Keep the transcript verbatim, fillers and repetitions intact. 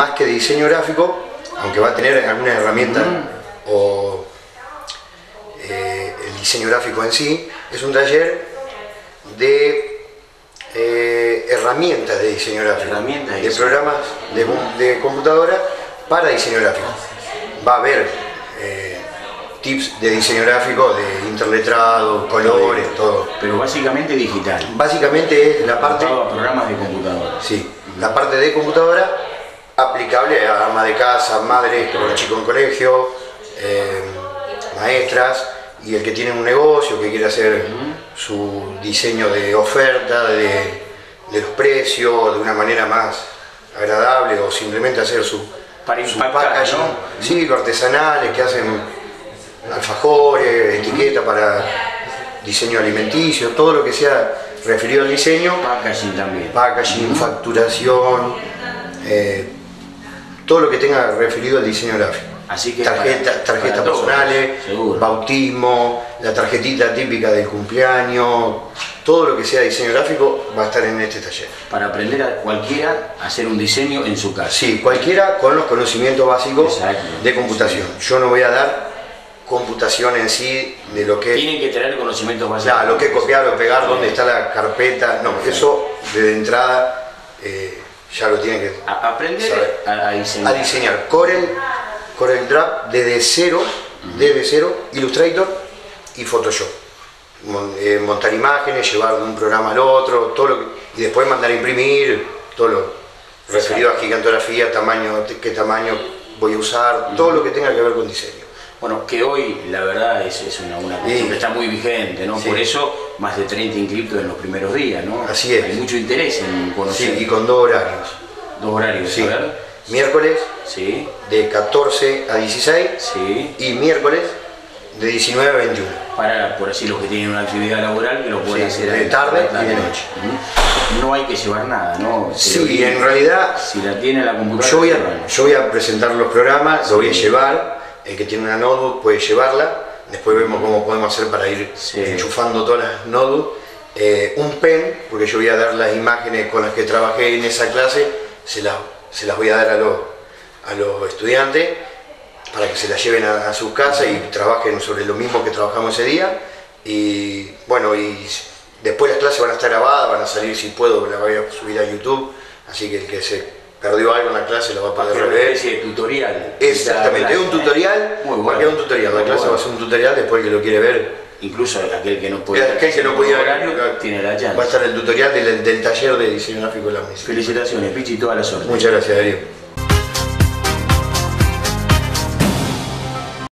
más que de diseño gráfico, aunque va a tener algunas herramientas mm. o eh, el diseño gráfico en sí, es un taller de eh, herramientas de diseño gráfico, herramientas de, de diseño. programas de, de computadora para diseño gráfico. Va a haber eh, tips de diseño gráfico, de interletrado, colores, sí, todo. Pero básicamente digital. Básicamente es la parte... Todo programas de computadora. Sí, la parte de computadora aplicable a ama de casa, madres, con chicos en colegio, eh, maestras, y el que tiene un negocio, que quiere hacer uh-huh. su diseño de oferta, de, de los precios, de una manera más agradable, o simplemente hacer su, Para su impactar, packaging, ¿no? Sí, los artesanales que hacen alfajores, uh-huh. etiqueta para diseño alimenticio, todo lo que sea referido al diseño. Packaging también. Packaging, uh-huh. facturación, eh, todo lo que tenga referido al diseño gráfico. Así que tarjetas para, tarjetas para personales, todos, bautismo, la tarjetita típica del cumpleaños, todo lo que sea diseño gráfico va a estar en este taller. Para aprender a cualquiera a hacer un diseño en su casa. Sí, cualquiera con los conocimientos básicos Exacto. de computación. Sí. Yo no voy a dar computación en sí de lo que... Tienen que tener conocimientos básicos. Ya, lo que copiar o pegar, dónde está la carpeta, no, eso de entrada eh, ya lo tienen que a aprender a, a diseñar. A diseñar. Corel, Corel Draw desde cero, uh-huh. desde cero, Illustrator y Photoshop. Montar imágenes, llevar de un programa al otro, todo lo que, y después mandar a imprimir, todo lo referido a gigantografía, tamaño, qué tamaño voy a usar, uh-huh. todo lo que tenga que ver con diseño. Bueno, que hoy la verdad es, es una, una cuestión sí. que está muy vigente, ¿no? Sí. Por eso más de treinta inscriptos en los primeros días, ¿no? Así es. Hay mucho interés en conocer. Sí, y con dos horarios. Dos horarios, sí. a ver. Miércoles sí. de catorce a dieciséis sí. y miércoles de diecinueve a veintiuno. Para, por así, los que tienen una actividad laboral que lo pueden sí, hacer de tarde y de noche. Uh-huh. No hay que llevar nada, ¿no? Se sí, en realidad, si la tiene la computadora... Yo voy a, yo voy a presentar los programas, sí. lo voy a llevar, el que tiene una notebook puede llevarla, después vemos cómo podemos hacer para ir sí. enchufando todas las notebooks. Eh, un pen, porque yo voy a dar las imágenes con las que trabajé en esa clase, se las, se las voy a dar a los, a los estudiantes para que se las lleven a, a sus casas y trabajen sobre lo mismo que trabajamos ese día. Y bueno, y después las clases van a estar grabadas, van a salir, si puedo, las voy a subir a YouTube, así que el que se perdió algo en la clase lo va a poder rever. Es un tutorial. Exactamente, es un tutorial, muy bueno. Porque es un tutorial, la clase bueno. va a ser un tutorial, después el que lo quiere ver. Incluso aquel que no puede aquel que no podía horario, tiene la chance. Va a estar el tutorial del, del taller de diseño gráfico de la música. Felicitaciones, Pichi, y toda la suerte. Muchas gracias, Darío.